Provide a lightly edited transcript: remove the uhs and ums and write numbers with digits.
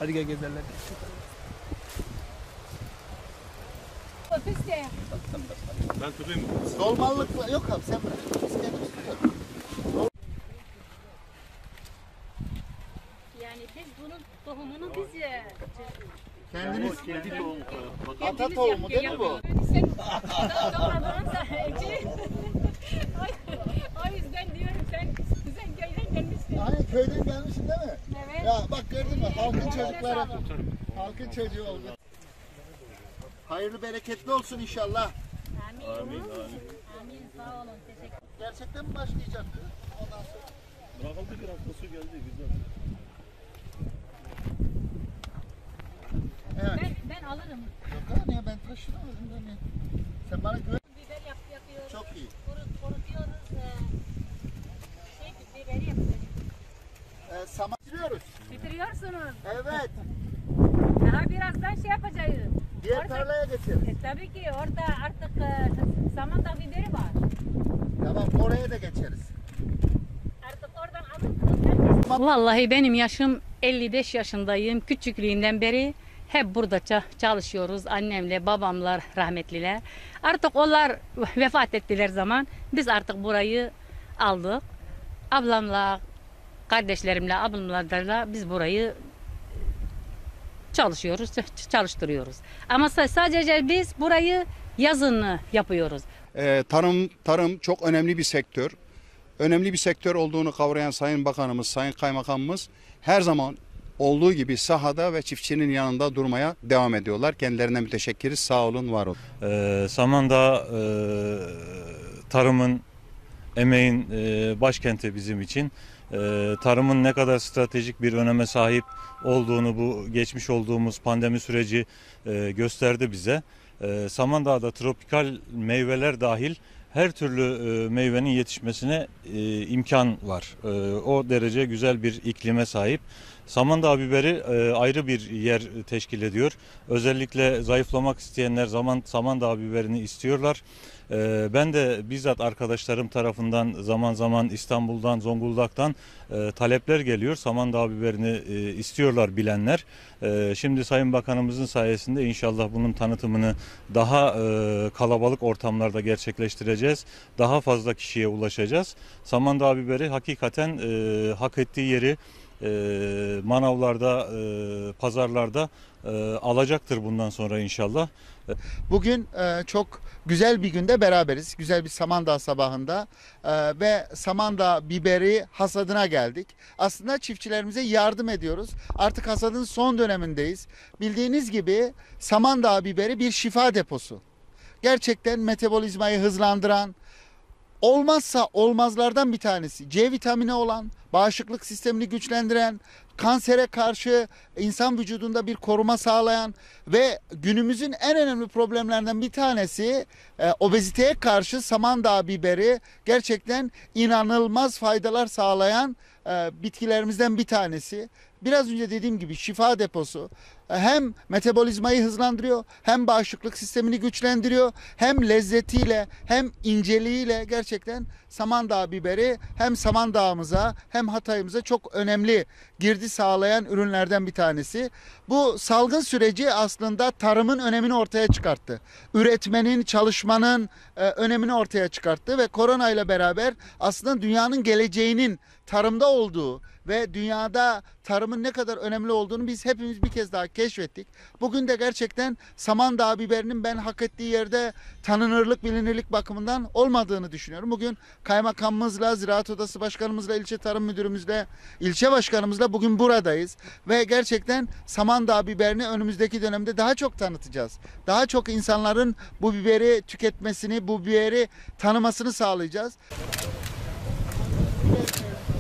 Hadi gel gezelim. Ben tutayım. Dolmalık yok abi, sen bırak. Biz kendimiz tutuyoruz. Yani biz bunun tohumunu biz Kendiniz Kendi tohumu. ata tohumu değil mi bu? Sen doğradığın o yüzden diyorum sen köyden gelmişsin. Hani köyden gelmişsin değil mi? Evet. Ya bak gördün mü? Halkın çocukları. Halkın çocuğu oldu. Hayırlı bereketli olsun inşallah. Amin. Amin. Amin. Sağ olun. Teşekkür Gerçekten mi başlayacaktı? Ondan sonra. Bırakıldı bir haftası geldi güzel. Evet. Ben alırım. Yok abi ya, ben taşıyamadım da ne? Sen bana güven. Biber yapıyoruz. Çok iyi. Kurutuyoruz. Biberi yapıyoruz. Saman bitiriyoruz. Bitiriyorsunuz. Evet. Daha birazdan şey yapacağız. Diğer tarlaya geçelim. Tabii ki orada artık samandağ biberi var. Tamam, oraya da geçeriz. Artık oradan alırsınız. Vallahi benim yaşım 55 yaşındayım. Küçüklüğümden beri hep burada çalışıyoruz. Annemle, babamlar, rahmetliler. Artık onlar vefat ettiler zaman biz burayı aldık. Ablamla, kardeşlerimle, ablamlarla biz burayı çalıştırıyoruz. Ama sadece biz burayı yazın yapıyoruz. Tarım çok önemli bir sektör. Önemli bir sektör olduğunu kavrayan Sayın Bakanımız, Sayın Kaymakamımız her zaman olduğu gibi sahada ve çiftçinin yanında durmaya devam ediyorlar. Kendilerine müteşekkiriz. Sağ olun, var olun. Samandağ tarımın, emeğin başkenti bizim için. Tarımın ne kadar stratejik bir öneme sahip olduğunu bu geçmiş olduğumuz pandemi süreci gösterdi bize. Samandağ'da tropikal meyveler dahil her türlü meyvenin yetişmesine imkan var. O derece güzel bir iklime sahip. Samandağ biberi ayrı bir yer teşkil ediyor. Özellikle zayıflamak isteyenler Samandağ biberini istiyorlar. Ben de bizzat arkadaşlarım tarafından zaman zaman İstanbul'dan, Zonguldak'tan talepler geliyor. Samandağ biberini istiyorlar bilenler. Şimdi Sayın Bakanımızın sayesinde inşallah bunun tanıtımını daha kalabalık ortamlarda gerçekleştireceğiz. Daha fazla kişiye ulaşacağız. Samandağ biberi hakikaten hak ettiği yeri manavlarda, pazarlarda alacaktır bundan sonra inşallah. Bugün çok güzel bir günde beraberiz. Güzel bir Samandağ sabahında ve Samandağ biberi hasadına geldik. Aslında çiftçilerimize yardım ediyoruz. Artık hasadın son dönemindeyiz. Bildiğiniz gibi Samandağ biberi bir şifa deposu. Gerçekten metabolizmayı hızlandıran, olmazsa olmazlardan bir tanesi. C vitamini olan, bağışıklık sistemini güçlendiren, kansere karşı insan vücudunda bir koruma sağlayan ve günümüzün en önemli problemlerinden bir tanesi obeziteye karşı Samandağ biberi gerçekten inanılmaz faydalar sağlayan bitkilerimizden bir tanesi. Biraz önce dediğim gibi şifa deposu. Hem metabolizmayı hızlandırıyor, hem bağışıklık sistemini güçlendiriyor, hem lezzetiyle, hem inceliğiyle gerçekten Samandağ biberi hem Samandağ'ımıza hem Hatay'ımıza çok önemli girdi sağlayan ürünlerden bir tanesi. Bu salgın süreci aslında tarımın önemini ortaya çıkarttı. Üretmenin, çalışmanın önemini ortaya çıkarttı ve korona ile beraber aslında dünyanın geleceğinin tarımda olduğu ve dünyada tarımın ne kadar önemli olduğunu biz hepimiz bir kez daha keşfettik. Bugün de gerçekten Samandağ biberinin ben hak ettiği yerde tanınırlık, bilinirlik bakımından olmadığını düşünüyorum. Bugün kaymakamımızla, Ziraat Odası Başkanımızla, ilçe tarım müdürümüzle, ilçe başkanımızla bugün buradayız. Ve gerçekten Samandağ biberini önümüzdeki dönemde daha çok tanıtacağız. Daha çok insanların bu biberi tüketmesini, bu biberi tanımasını sağlayacağız.